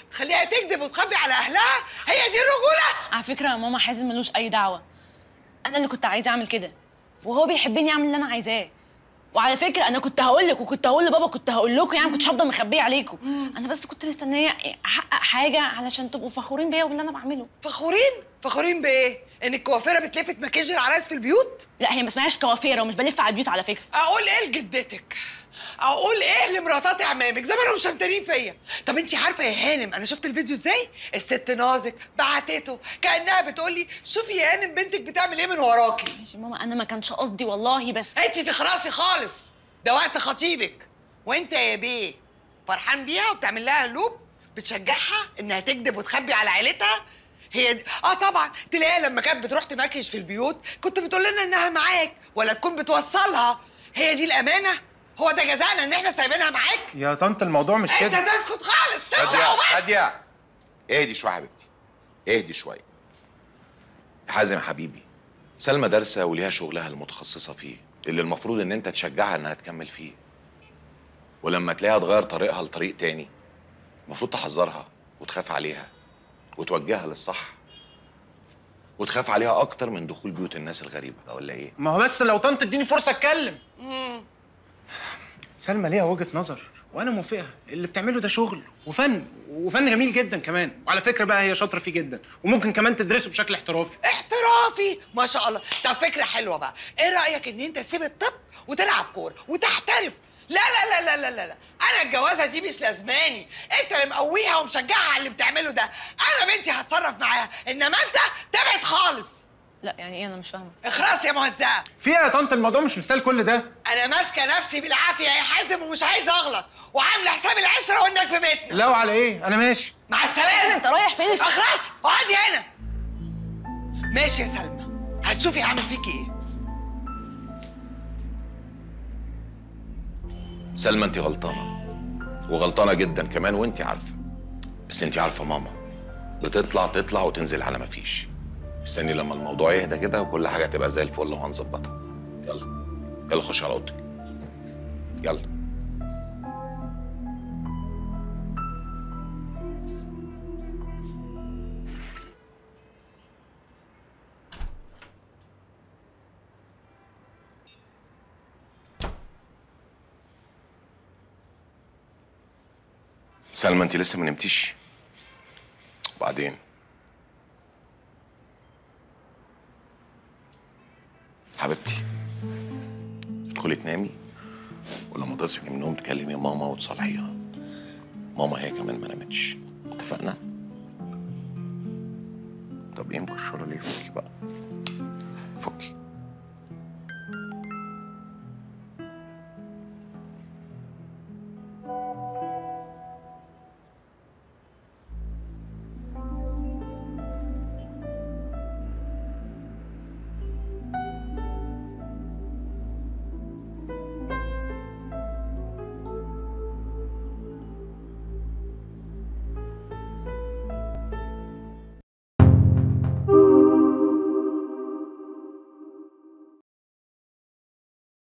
تخليها تكذب وتخبي على اهلها؟ هي دي الرجوله؟ على فكره يا ماما، حازم ملوش اي دعوه. انا اللي كنت عايزه اعمل كده، وهو بيحبني اعمل اللي انا عايزاه. وعلى فكره انا كنت هقول لك وكنت هقول لبابا، كنت هقول لكم يعني، ما كنتش هفضل مخبيه عليكم. انا بس كنت مستنيه احقق حاجه علشان تبقوا فخورين بيا وباللي انا بعمله. فخورين؟ فخورين بايه؟ ان الكوافيره بتلفت مكياج العرايس في البيوت؟ لا، هي ما اسمهاش كوافيره، ومش بلف على البيوت على فكره. اقول ايه لجدتك؟ اقول ايه لمراتات اعمامك؟ زمانهم شمتانين فيا. طب انت عارفه يا هانم انا شفت الفيديو ازاي؟ الست نازك بعتته كانها بتقول لي شوفي يا هانم بنتك بتعمل ايه من وراكي. ماشي ماما، انا ما كانش قصدي والله، بس انت تخرسي خالص، ده وقت خطيبك. وانت يا بيه فرحان بيها وبتعمل لها لوب، بتشجعها انها تكذب وتخبي على عيلتها. هي دي طبعا تلاقيها لما كانت بتروح تمكش في البيوت كنت بتقول لنا انها معاك ولا تكون بتوصلها. هي دي الامانه؟ هو ده جزانا ان احنا سايبينها معاك؟ يا طنط الموضوع مش كده. انت تسكت خالص، تسكت هادية وبس. هادية، اهدي شوية يا حبيبتي، اهدي شوية. حازم يا حبيبي، سلمى دارسة وليها شغلها المتخصصة فيه، اللي المفروض ان انت تشجعها انها تكمل فيه. ولما تلاقيها تغير طريقها لطريق تاني، المفروض تحذرها وتخاف عليها وتوجهها للصح، وتخاف عليها اكتر من دخول بيوت الناس الغريبة، ولا ايه؟ ما هو بس لو طنط اديني فرصه اتكلم. سلمى ليها وجهه نظر وانا موافقها. اللي بتعمله ده شغل وفن جميل جدا كمان. وعلى فكره بقى هي شاطره فيه جدا، وممكن كمان تدرسه بشكل احترافي. احترافي؟ ما شاء الله. طب فكره حلوه بقى، ايه رايك ان انت تسيب الطب وتلعب كوره وتحترف؟ لا لا لا لا لا لا، انا الجوازه دي مش لازماني. انت اللي مقويها ومشجعها على اللي بتعمله ده. انا بنتي هتصرف معاها، انما انت تبعد خالص. لا يعني ايه؟ انا مش فاهمه. اخرس يا مهزأة. في ايه يا طنط؟ الموضوع مش مستاهل كل ده. انا ماسكه نفسي بالعافيه يا حازم ومش عايزه اغلط، وعامله حساب العشره وانك في بيتنا. لا وعلى ايه؟ انا ماشي. مع السلامه. انت رايح فين؟ اخرس اقعدي هنا. ماشي يا سلمى، هتشوفي هعمل فيكي ايه. سلمى انت غلطانة، وغلطانة جدا كمان، وانت عارفة. بس انت عارفة ماما تطلع وتنزل على مفيش. استني لما الموضوع يهدى كده وكل حاجة تبقى زي الفل وهنظبطها. يلا خش على اوضتك، يلا. سلمى انت لسه ما نمتيش؟ وبعدين حبيبتي ادخلي تنامي، ولما تصحي من النوم تكلمي ماما وتصالحيها. ماما هي كمان ما نامتش، اتفقنا؟ طب ايه مكشره ليه؟ فكي بقى، فكي.